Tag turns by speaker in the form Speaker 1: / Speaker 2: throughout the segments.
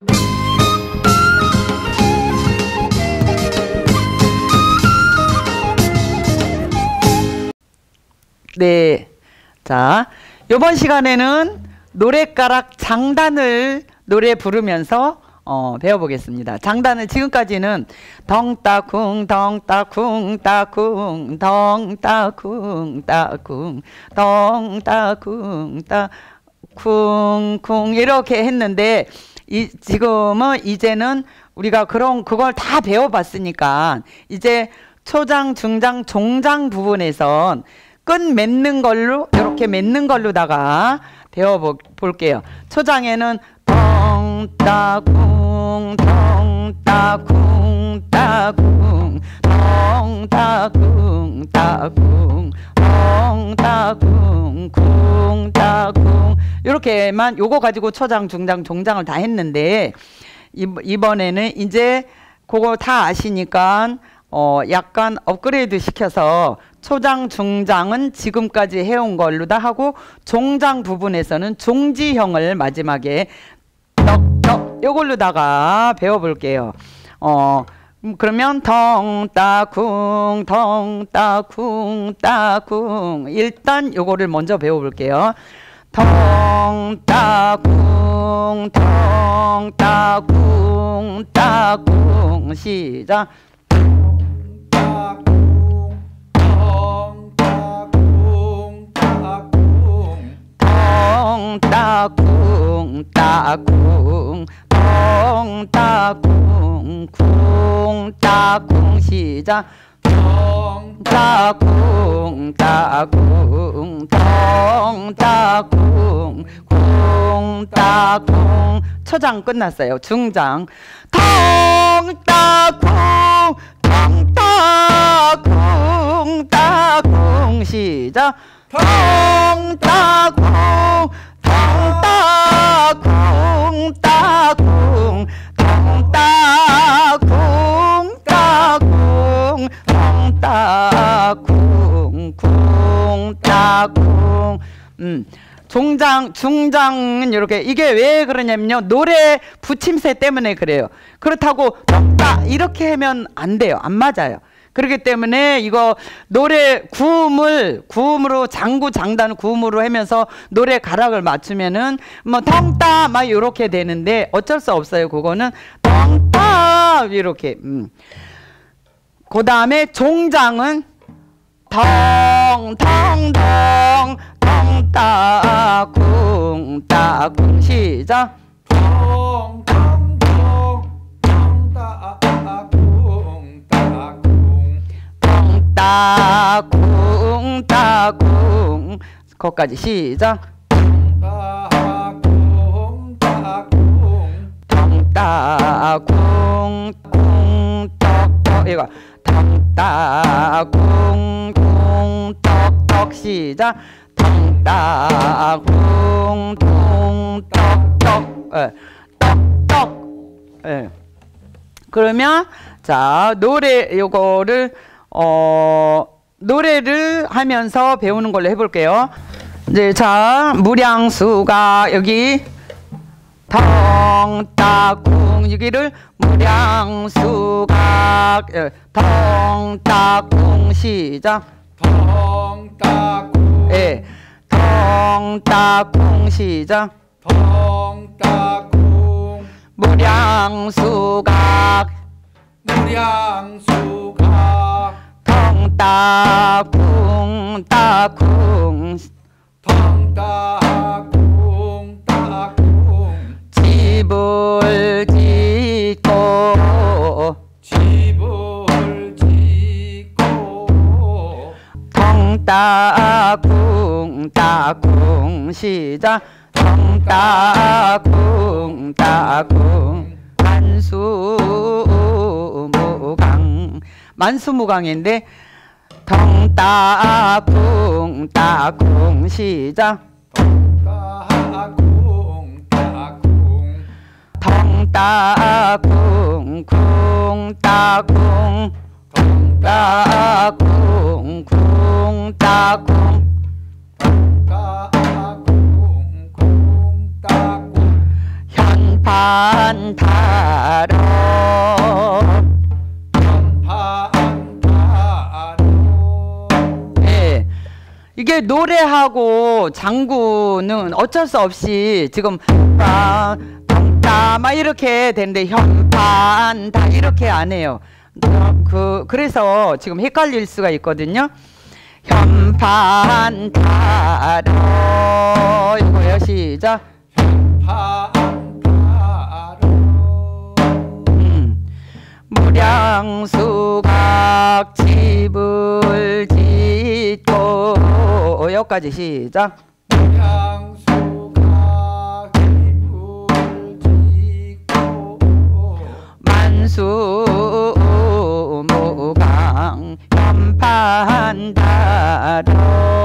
Speaker 1: 네, 자, 이번 시간에는 노랫가락 장단을 노래 부르면서 배워보겠습니다. 장단은 지금까지는 덩따쿵 덩따쿵 따쿵 덩따쿵 따쿵 덩따쿵 따쿵 이렇게 했는데 지금은 이제는 우리가 그걸 다 배워봤으니까 이제 초장, 중장, 종장 부분에선 끈 맺는 걸로 이렇게 맺는 걸로다가 배워볼게요. 초장에는 덩따쿵 덩따쿵 따쿵 덩따쿵 따쿵 덩따쿵 쿵 따쿵 이렇게만 요거 가지고 초장, 중장, 종장을 다 했는데 이번에는 이제 그거 다 아시니까 약간 업그레이드 시켜서 초장, 중장은 지금까지 해온 걸로 다 하고 종장 부분에서는 종지형을 마지막에 떡떡 요걸로다가 배워볼게요. 그러면 덩따쿵 덩따쿵 따쿵 일단 요거를 먼저 배워볼게요. 덩따쿵 덩따쿵 따쿵 시작. 덩따쿵 따쿵 덩따쿵 쿵 따쿵 시작. 덩따쿵 따쿵 덩따쿵 쿵 따쿵 초장 끝났어요. 중장 덩따쿵 덩따쿵 따쿵 시작. 덩따쿵 덩따쿵 따쿵 덩따쿵 따쿵 덩따쿵 쿵 따쿵 종장, 중장은 이렇게 이게 왜 그러냐면요. 노래 붙임새 때문에 그래요. 그렇다고 덩따 이렇게 하면 안 돼요. 안 맞아요. 그렇기 때문에 이거 노래 구음으로 장구 장단 구음으로 하면서 노래 가락을 맞추면은 뭐 덩따 막 이렇게 되는데 어쩔 수 없어요. 그거는 덩따 이렇게. 그 다음에 종장은 덩덩덩 덩따쿵 따쿵 시작. 따쿵 따쿵 거기까지 시작. 따쿵 따쿵 덩따쿵 쿵 떡떡 이거 덩따쿵 쿵 떡떡 시작. 덩따쿵 쿵 떡떡 떡떡 그러면 자 노래 요거를 노래를 하면서 배우는 걸로 해볼게요. 이제 자 무량수가 여기 덩따쿵 여기를 무량수각 덩따쿵 시작. 덩따쿵 예 덩따쿵 시작. 덩따쿵 무량수각 무량수각 덩따쿵 따쿵 덩따쿵 따쿵 집을 짓고 집을 짓고 덩따쿵 따쿵 시작. 덩따쿵 따쿵 만수무강 만수무강인데 덩따쿵 따쿵 시작. 덩따쿵 따쿵 덩따쿵 쿵 따쿵 덩따쿵 쿵 따쿵 덩따쿵 쿵 따쿵 현판 연판타로 예, 이게 노래하고 장구는 어쩔 수 없이 지금 막 이렇게 되는데 현판다 이렇게 안 해요. 그래서 지금 헷갈릴 수가 있거든요. 현판타로 이거요. 시작. 무량수각 집을 짓고 여기까지 시작.
Speaker 2: 무량수각 집을 짓고
Speaker 1: 만수무강 현판타로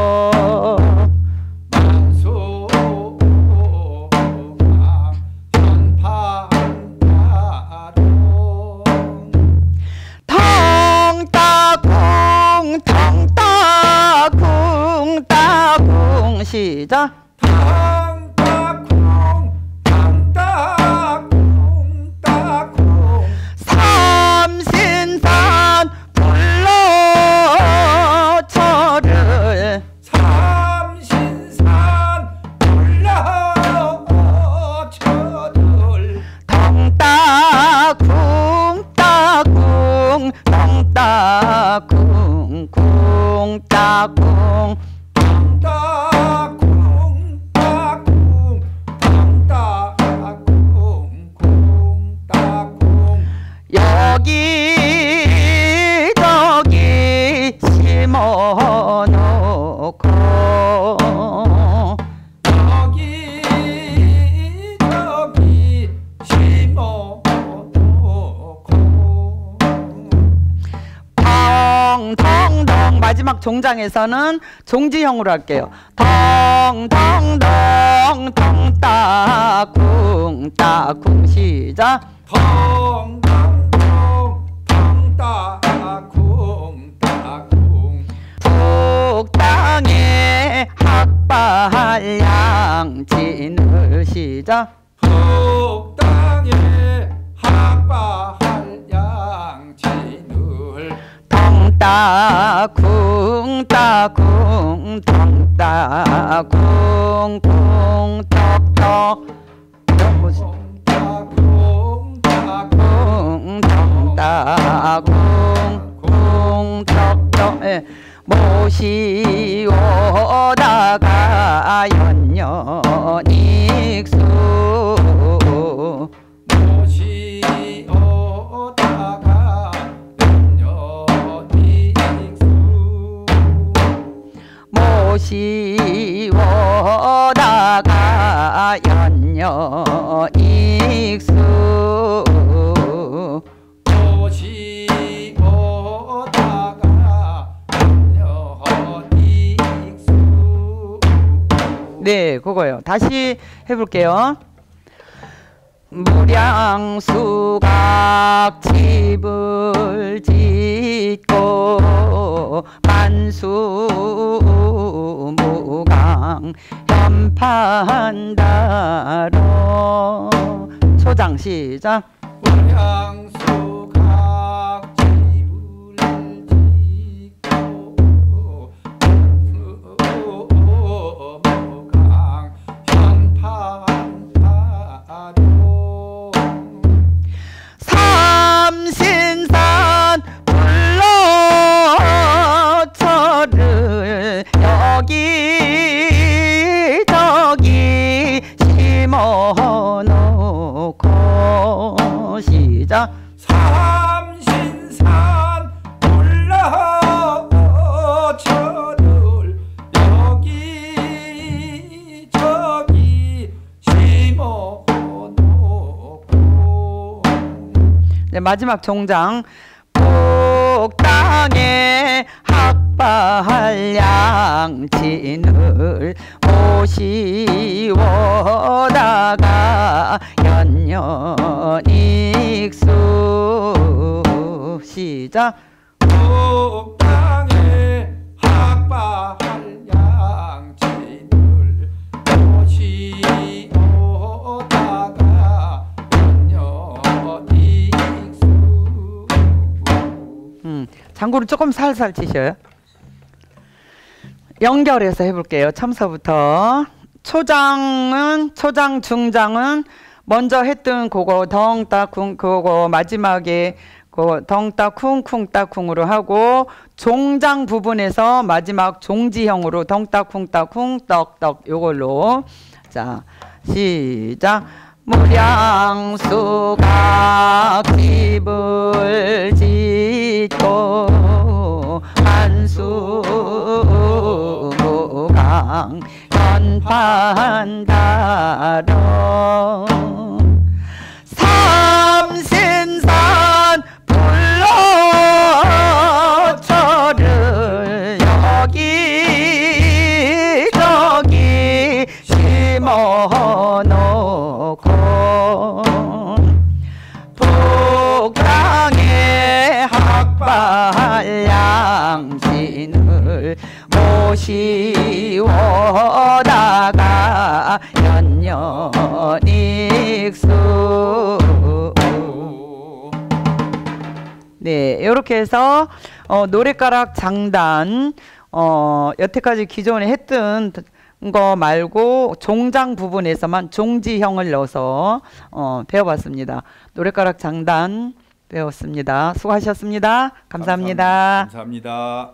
Speaker 1: 시작.
Speaker 2: 탕따쿵 탕따쿵 따쿵
Speaker 1: 삼신산 불러쳐를
Speaker 2: 삼신산 불러쳐를
Speaker 1: 덩따쿵 따쿵 덩따쿵 쿵 따쿵 여기저기 심어놓고
Speaker 2: 여기저기 심어놓고
Speaker 1: 덩덩덩 마지막 종장에서는 종지형으로 할게요. 덩덩덩 덩따쿵 따쿵 시작.
Speaker 2: 덩덩덩 덩따쿵 따쿵
Speaker 1: 북땅에 학발양진을 시작.
Speaker 2: 북땅에 학발할 양진을
Speaker 1: 덩따쿵 따쿵 덩따쿵 쿵 떡떡
Speaker 2: 쿵따쿵 따쿵
Speaker 1: 덩따쿵 쿵 떡떡 모시오다가 연년익수
Speaker 2: 모시오다가 연년익수
Speaker 1: 모시오다가 연년익수
Speaker 2: 모시오다가 연년익수
Speaker 1: 네, 그거요. 다시 해볼게요. 무량수각 집을 짓고 만수무강 현판다로 초장 시작.
Speaker 2: 무량수각 집을 짓고 무강 현판다로
Speaker 1: 삼신산 불러쳐를 여기저기 심어놓고 시작.
Speaker 2: 삼신산 불러쳐를 여기저기 심어놓고
Speaker 1: 네, 마지막 종장. 북땅에 학발양진을 모시오다가 연년익수 시작.
Speaker 2: 북땅에 학발할 양진을 모시오다가 연년익수
Speaker 1: 장구를 조금 살살 치셔요. 연결해서 해볼게요. 첨서부터. 초장, 중장은 먼저 했던 그거 덩따쿵 그거 마지막에 그 덩따쿵 쿵따쿵으로 하고 종장 부분에서 마지막 종지형으로 덩따쿵따쿵 떡떡 요걸로 자 시작. 무량수가 집을 짓고 한수무강 연판다로 삼신산 불러저를 여기저기 심어놓고 북강의 학발 양신을 모시워다가 연년익수. 네, 이렇게 해서 노랫가락 장단 여태까지 기존에 했던 거 말고 종장 부분에서만 종지형을 넣어서 배워봤습니다. 노랫가락 장단 배웠습니다. 수고하셨습니다. 감사합니다.
Speaker 2: 감사합니다.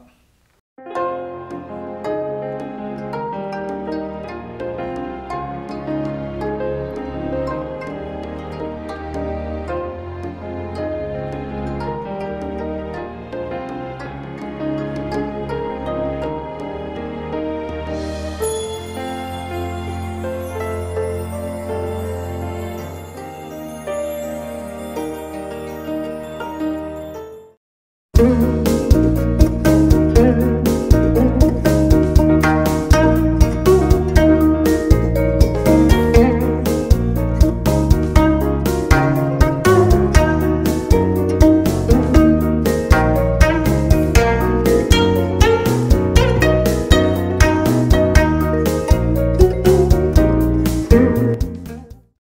Speaker 3: 감사합니다.